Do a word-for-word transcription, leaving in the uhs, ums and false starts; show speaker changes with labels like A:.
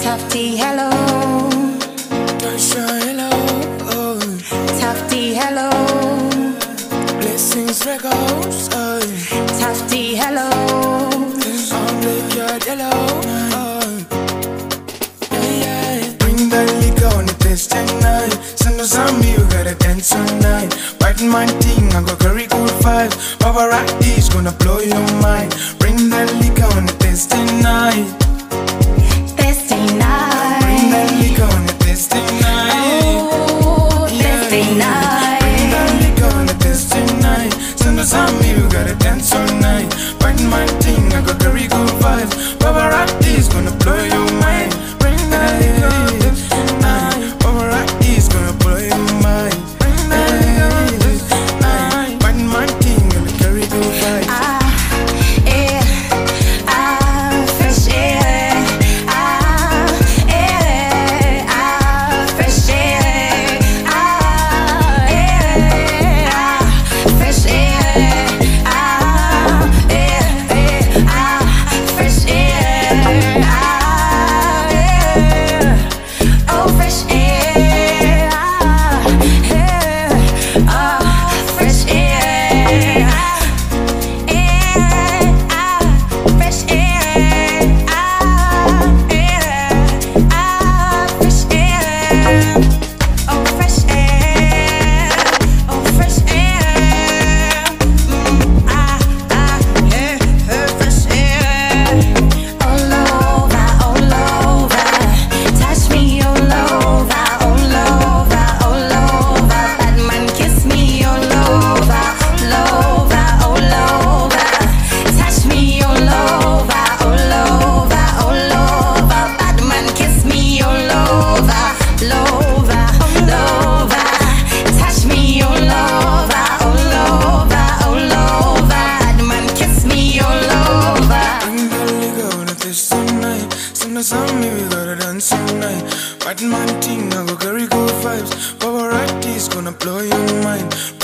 A: Tufty, hello.
B: Tasha, hello. Oh.
A: Tufty, hello.
B: Blessings records. Oh.
A: Tufty, hello.
B: I'm like your hello. Oh. Yeah, yeah. Bring that liquor on the test tonight. Send us on me, you gotta dance tonight. Biting my thing, I got very good vibes. Paparazzi's gonna blow your mind. Bring that liquor on the test tonight.
A: Thursday night.
B: Bring that liquor on the test tonight.
A: Oh, Thursday night.
B: Bring that liquor on the test tonight. Send us on me, you gotta dance all night. Biting my thing, I got very good vibes. Paparazzi's gonna blow your mind. Bring that liquor on the test tonight. Paparazzi's gonna blow your mind. Bring that liquor on the test tonight. Biting my thing, gonna carry good vibes.
A: Ah, yeah. Ah, fresh air. Ah, yeah. Ah, fresh air. Ah, yeah. Ah, fresh air. Ah, yeah. Ah, fresh air. Ah, yeah. Oh, fresh air. Ah, yeah. Ah, fresh air. Fresh air, ah, yeah, ah, fresh air, oh fresh air, oh fresh air, mm, ah, ah, yeah, fresh air, all over, all over, touch me all over, all over, all over, bad man kiss me all over, all over, all over, touch me all over, all over, all over, bad man kiss me all over, all over, all over, touch me all over, all over, all over, bad man kiss me all over.
B: Bring that liquor on the test tonight. Send us on me, we gotta dance tonight. Biting my thing, I got very good vibes. Paparazzi's gonna blow your mind.